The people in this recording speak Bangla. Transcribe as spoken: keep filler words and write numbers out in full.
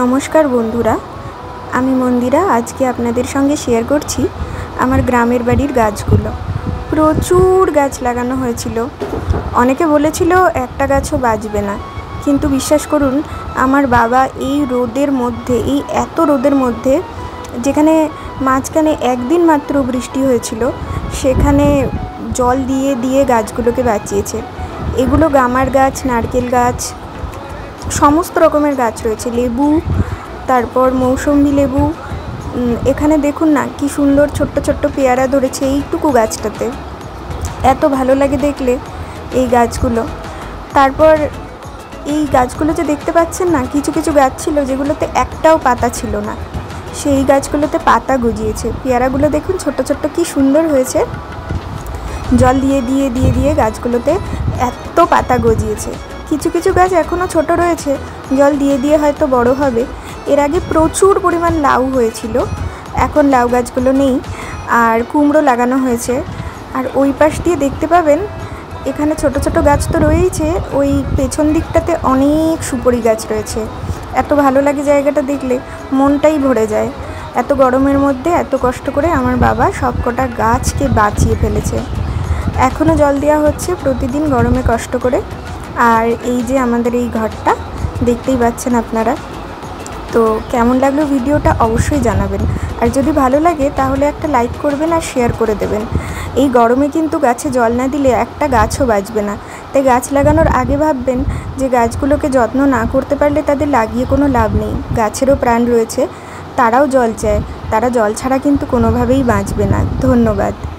नमस्कार बंधुरा आमी मंदिरा आज के आपनादेर संगे शेयर करछि आमार ग्रामेर बाड़ीर गाछगुलो। प्रचुर गाछ लागानो हयेछिलो। अनेके बोलेछिलो एकटा गाछो बाँचबे ना, किन्तु विश्वास करुन आमार बाबा एई रोदेर मध्य एई एत रोदेर मध्य जेखाने माझखाने एकदिन मात्र बृष्टि हयेछिलो सेखाने जल दिए दिए गाछगुलोके बाँचिয়েছে। एगुलो गामार गाछ, नारकेल गाछ, समस्त रकमेर गाछ रयेछे, लेबू, तारपर मौसुमी लेबू। एखाने देखुन ना कि सुंदर छोट्ट छोट्ट पेयारा धरेछे एइटुकु गाछटाते, एत भालो लागे देखले এই গাছগুলো। তারপর এই গাছগুলো যে দেখতে পাচ্ছেন না, কিছু কিছু গাছ ছিল যেগুলোতে একটাও পাতা ছিল না, সেই গাছগুলোতে পাতা গজিয়েছে। পেয়ারাগুলো দেখুন ছোট ছোট কি সুন্দর হয়েছে, জল দিয়ে দিয়ে দিয়ে দিয়ে গাছগুলোতে এত পাতা গজিয়েছে। কিছু কিছু গাছ এখনও ছোট রয়েছে, জল দিয়ে দিয়ে হয়তো বড় হবে। এর আগে প্রচুর পরিমাণ লাউ হয়েছিল, এখন লাউ গাছগুলো নেই। আর কুমড়ো লাগানো হয়েছে। আর ওই পাশ দিয়ে দেখতে পাবেন এখানে ছোট ছোট গাছ তো রয়েইছে, ওই পেছন দিকটাতে অনেক সুপারি গাছ রয়েছে। এত ভালো লাগে জায়গাটা দেখলে, মনটাই ভরে যায়। এত গরমের মধ্যে এত কষ্ট করে আমার বাবা সবকটা গাছকে বাঁচিয়ে ফেলেছে। এখনও জল দেওয়া হচ্ছে প্রতিদিন গরমে কষ্ট করে। আর এই যে আমাদের এই ঘরটা দেখতেই পাচ্ছেন আপনারা। তো কেমন লাগলো ভিডিওটা অবশ্যই জানাবেন। আর যদি ভালো লাগে তাহলে একটা লাইক করবেন আর শেয়ার করে দেবেন। এই গরমে কিন্তু গাছে জল না দিলে একটা গাছও বাঁচবে না। তাই গাছ লাগানোর আগে ভাববেন যে গাছগুলোকে যত্ন না করতে পারলে তাদের লাগিয়ে কোনো লাভ নেই। গাছেরও প্রাণ রয়েছে, তারাও জল চায়, তারা জল ছাড়া কিন্তু কোনোভাবেই বাঁচবে না। ধন্যবাদ।